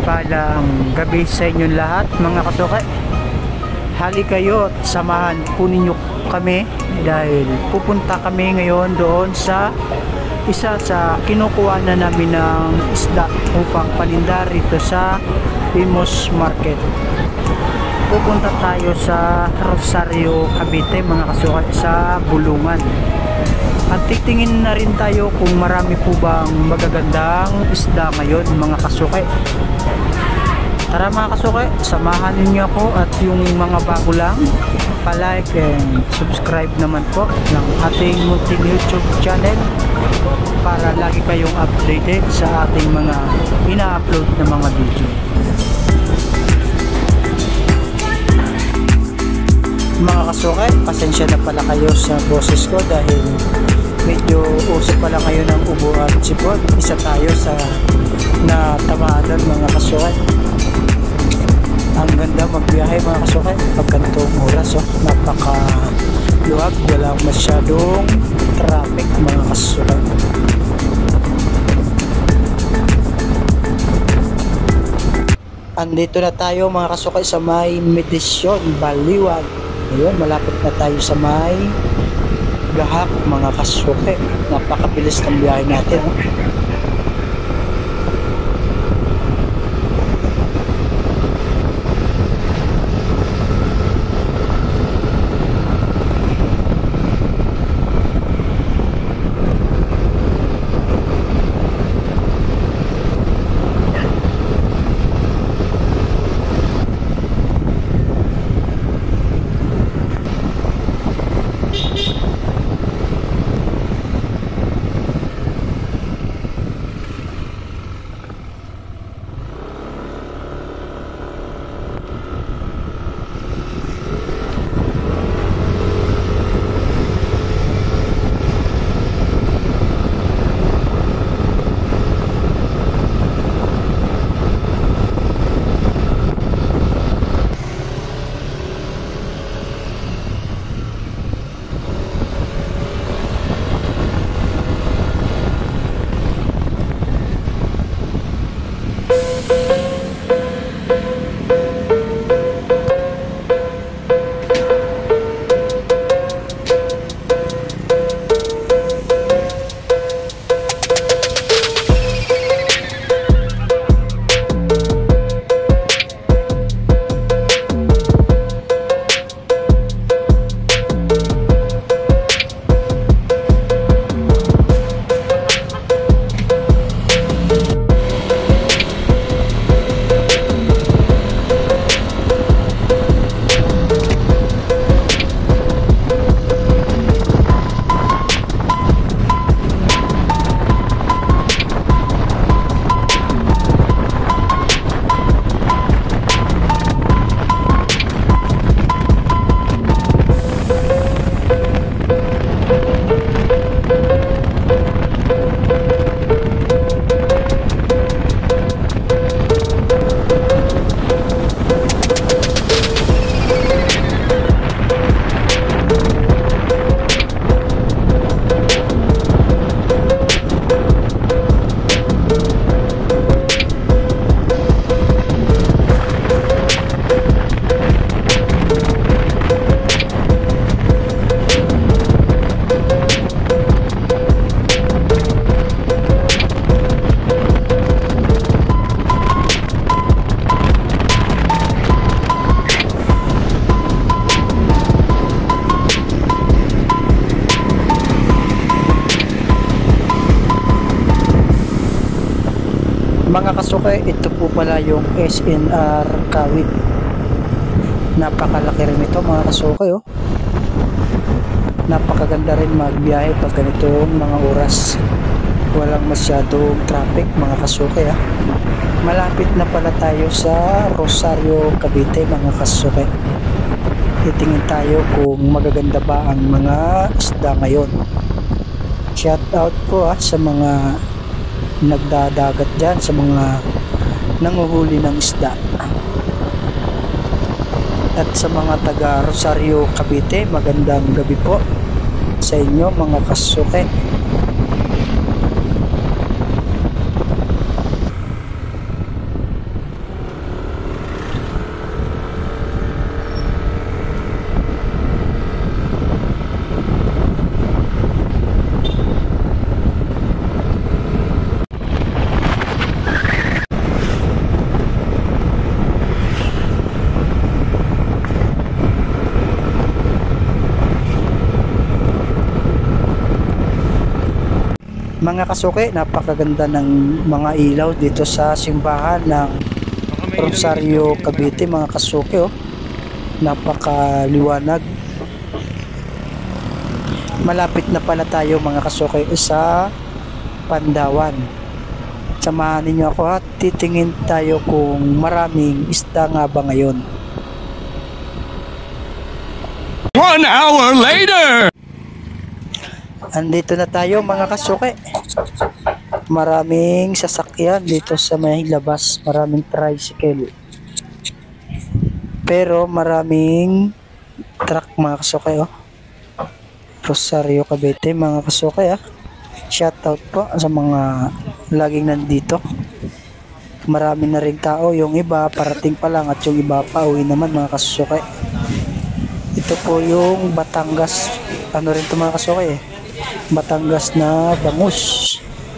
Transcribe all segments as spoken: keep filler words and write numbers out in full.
mapagpalang gabi sa inyong lahat mga kasuke. Hali kayo at samahan po ninyo kami dahil pupunta kami ngayon doon sa isa sa kinukuha na namin ng isda upang palinda rito sa Imus Market. Pupunta tayo sa Rosario, Cavite mga kasuke, sa Bulungan. At titingin na rin tayo kung marami po bang magagandang isda ngayon mga kasuke. Tara mga kasuke, samahan niyo ako at yung mga bago lang, pa-like and subscribe naman po ng ating munting YouTube channel para lagi kayong updated sa ating mga ina-upload na mga video. Mga kasuke, pasensya na pala kayo sa boses ko dahil medyo uso pala ngayon ng ubo at sipon. Isa tayo sa natamadan mga kasuke. Ang ganda magbiyahe mga kasuke pag ganitong oras, oh. Napaka luwag, walang masyadong traffic mga kasuke. Andito na tayo mga kasuke sa may Medisyon, Baliwag. Ayun, malapit na tayo sa may Gahak mga kasuke. Napakabilis ng biyahe natin, oh. Mga kasuke, ito po pala yung S N R Kawit. Napakalaki rin ito mga kasuke, oh. Napakaganda rin magbiyahe pag ganitong mga oras. Walang masyadong traffic mga kasuke, ah. Malapit na pala tayo sa Rosario, Cavite mga kasuke. Titingin tayo kung magaganda ba ang mga isda ngayon. Shout out po ah, sa mga nagdadagat dyan, sa mga nanguhuli ng isda, at sa mga taga Rosario, Cavite, magandang gabi po sa inyo mga kasuke. Mga kasuke, napakaganda ng mga ilaw dito sa simbahan ng Rosario, Cavite, mga kasuke. Oh. Napakaliwanag. Malapit na pala tayo mga kasuke sa Pandawan. Samahan ninyo ako at titingin tayo kung maraming isda nga ba ngayon. One hour later! Andito na tayo mga kasuke. Maraming sasakyan dito sa may labas. Maraming tricycle. Pero maraming truck mga kasuke. Oh. Rosario, Cavite mga kasuke. Ah. Shoutout po sa mga laging nandito. Marami na rin tao. Yung iba parating pa lang at yung iba pa uwi naman mga kasuke. Ito po yung Batangas. Ano rin ito mga kasuke eh. Batangas na bangus.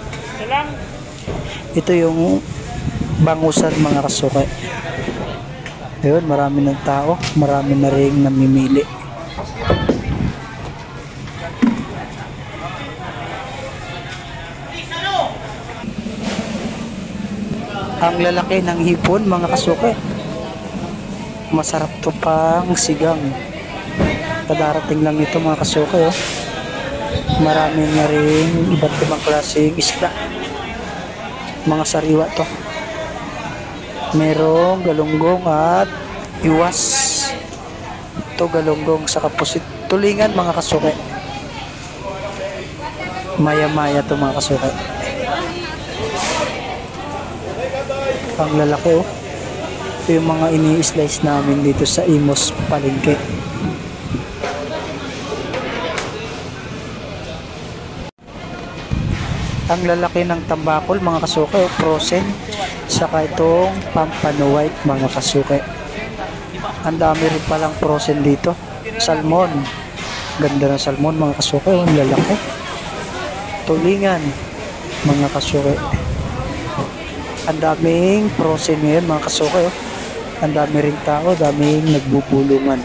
Ito yung bangusan mga kasuke. Ayun, marami ng tao. Marami na rin namimili. Ang lalaki ng hipon mga kasuke. Masarap to pang sigang. Kadarating lang ito mga kasuke. Oh. Marami na rin iba't ibang klaseng isda. Mga sariwa to. Merong galunggong at iwas. Ito galunggong sa kapusit. Tulingan mga kasuke. Maya-maya to mga kasuke. Ang lalaki oh. Ito yung mga ini-slice namin dito sa Imos Palengke. Ang lalaki ng tambakol mga kasuke, frozen, saka itong Pampano White mga kasuke. Ang dami rin palang frozen dito. Salmon, ganda ng salmon mga kasuke, ang lalaki. Tulingan mga kasuke. Ang daming frozen ngayon mga kasuke. Ang dami rin tao, daming nagbubulungan.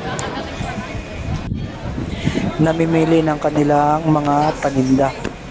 Namimili ng kanilang mga paninda.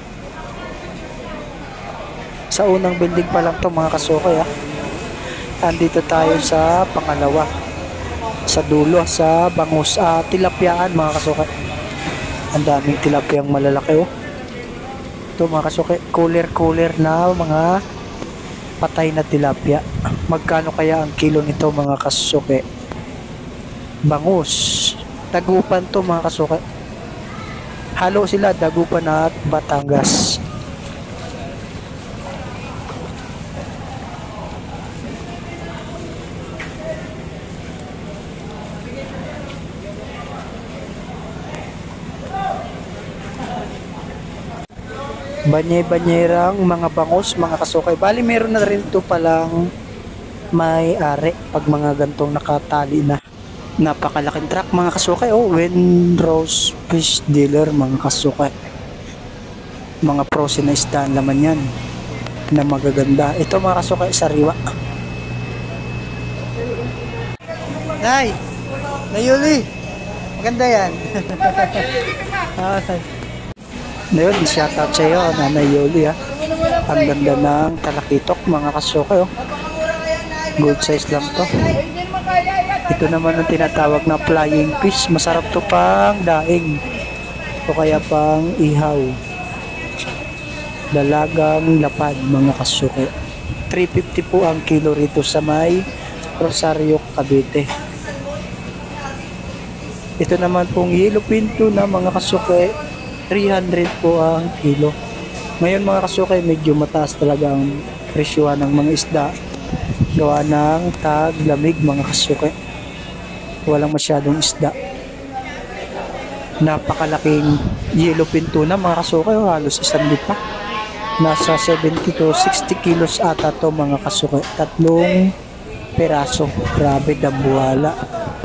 Sa unang building pa lang to mga kasuke. Ah. Andito tayo sa pangalawa. Sa dulo, sa bangus, ah, tilapyaan mga kasuke. Ang daming tilapyang malalaki oh. Ito mga kasuke, cooler-cooler na mga patay na tilapia. Magkano kaya ang kilo nito mga kasuke? Bangus. Dagupan to mga kasuke. Halo sila, Dagupan at Batangas. Banye-banyerang mga bangus, mga kasukay. Bali, meron na rin ito palang may-ari pag mga gantong nakatali na. Napakalaking truck, mga kasukay. Oh, Windrose Fish Dealer, mga kasukay. Mga frozen na isda, laman yan. Na magaganda. Ito, mga kasukay, sariwa. Nay! Nayuli! Maganda yan. Okay. Ngayon, shoutout sa iyo, Nanay Yoli ha. Ang ganda ng talakitok mga kasuke oh. Good size lang to. Ito naman ang tinatawag na flying fish. Masarap to pang daing o kaya pang ihaw. Dalagang lapad mga kasuke. three fifty po ang kilo rito sa may Rosario, Cavite. Ito naman pong yellow pinto na mga kasuke, three hundred po ang kilo. Ngayon mga kasuke, medyo mataas talaga ang presyohan ng mga isda. Gawa ng taglamig mga kasuke. Walang masyadong isda. Napakalaking yellow pinto na mga kasuke, halos isang lipa. Nasa seventy to sixty kilos ata to mga kasuke. Tatlong peraso. Grabe, dambuhala.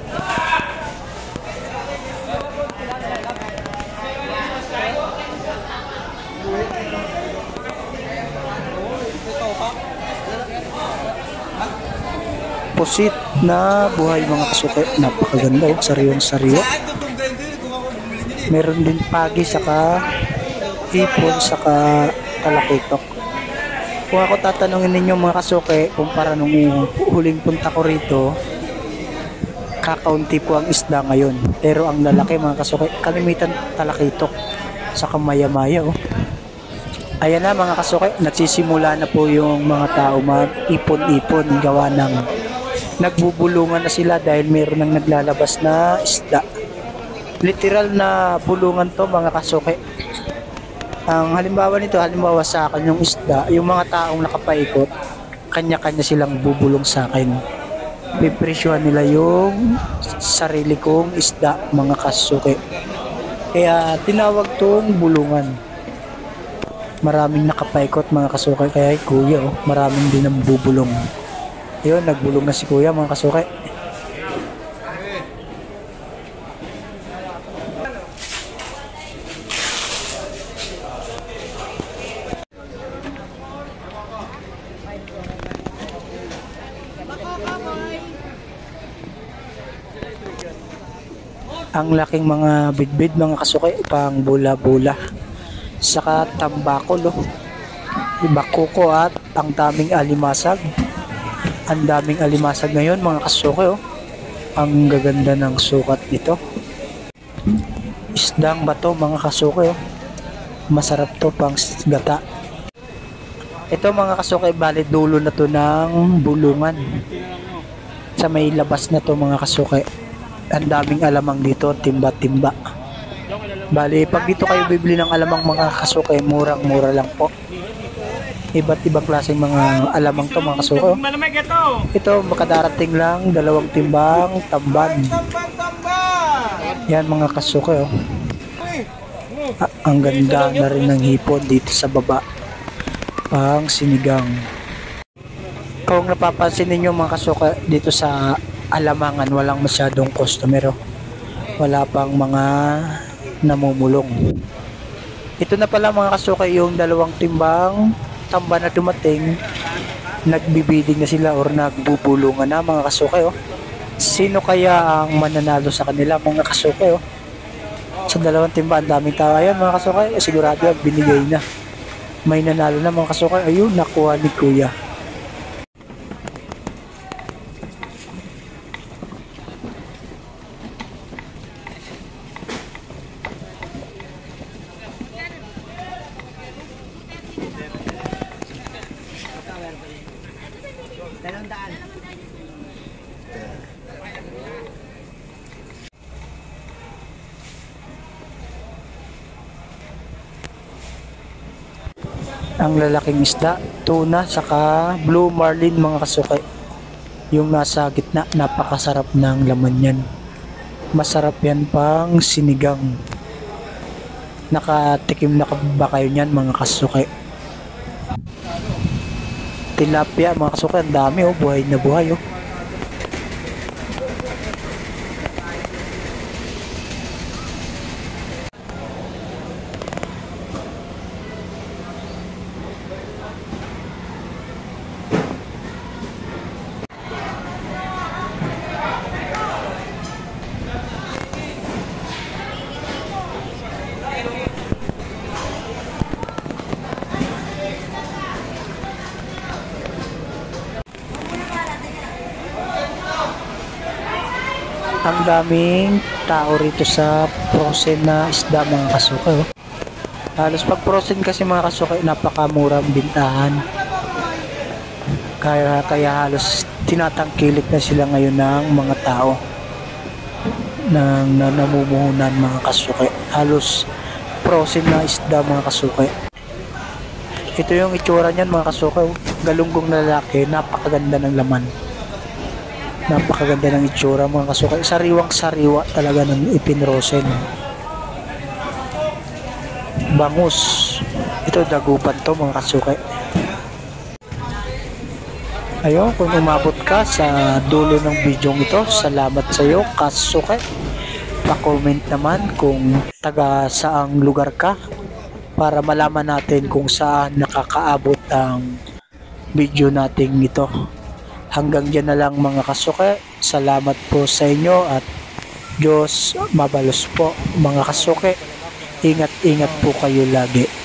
Pusit na buhay mga kasuke. Napakaganda oh, sariwang sariwa. Meron din pagi saka ipon saka talakitok. Kung ako tatanungin ninyo mga kasuke, kumpara nung huling punta ko rito, kakaunti po ang isda ngayon. Pero ang lalaki mga kasuke, kalimitan talakitok saka maya-maya oh. Ayan na mga kasuke, nagsisimula na po yung mga tao mag-ipon-ipon gawa ng nagbubulungan na sila dahil meron nang naglalabas na isda. Literal na bulungan to mga kasuke. Ang halimbawa nito, halimbawa sa akin yung isda, yung mga taong nakapaikot, kanya-kanya silang bubulong sa akin. Pipresyohan nila yung sarili kong isda mga kasuke. Kaya tinawag tong bulungan. Maraming nakapaikot mga kasuke, kaya kuya oh, maraming din ang bubulong. Ayun, nagbulong na si kuya mga kasuke. Ang laking mga bidbid mga kasuke, pang bula-bula saka tambako lo, bakuko at ang daming alimasag. Ang daming alimasag ngayon mga kasuke oh. Ang gaganda ng sukat nito. Isdang bato mga kasuke oh. Masarap to pang gata. Ito mga kasuke, bali dulo na to ng bulungan. Sa may labas na to mga kasuke. Ang daming alamang dito, timba-timba. Bali, pag dito kayo bibili ng alamang mga kasuke, murang-mura lang po. Iba't ibang klaseng mga alamang to mga kasuke. Ito, makadarating lang, dalawang timbang, tamban. Yan mga kasuke. Oh. Ah, ang ganda na rin ng hipon dito sa baba. Pang sinigang. Kung napapansin ninyo mga kasuke, dito sa alamangan walang masyadong customer oh. Wala pang mga namumulong. Ito na pala mga kasuke yung dalawang timbang tamba na dumating, nagbibiding na sila or nagbubulungan na mga kasuke oh. Sino kaya ang mananalo sa kanila mga kasuke oh? Sa dalawang timba ang daming tao. Ayan mga kasuke, sigurado yan binigay na, may nanalo na mga kasuke. Ayun, nakuha ni kuya. Ang lalaking isda, tuna, saka blue marlin mga kasuke. Yung nasa gitna, napakasarap ng laman yan. Masarap yan pang sinigang. Nakatikim na ba kayo niyan mga kasuke? Tilapia mga kasuke, ang dami oh, buhay na buhay oh. Ang daming tao rito sa frozen na isda mga kasuke oh. Halos pag frozen kasi mga kasuke, napakamurang bintahan. Kaya, kaya halos tinatangkilik na sila ngayon ng mga tao ng na, namumuhunan mga kasuke. Halos frozen na isda mga kasuke. Ito yung itsura niyan mga kasuke oh. Galunggong na lalaki, napakaganda ng laman. Napakaganda ng itsura mga kasuke. Sariwang sariwa talaga ng ipinrosen. Bangus. Ito dagupan to mga kasuke. Ayun, kung umabot ka sa dulo ng video ito, salamat sa iyo kasuke. Pa-comment naman kung taga saang lugar ka para malaman natin kung saan nakakaabot ang video nating ito. Hanggang dyan na lang mga kasuke. Salamat po sa inyo at Diyos mabalos po mga kasuke. Ingat-ingat po kayo lagi.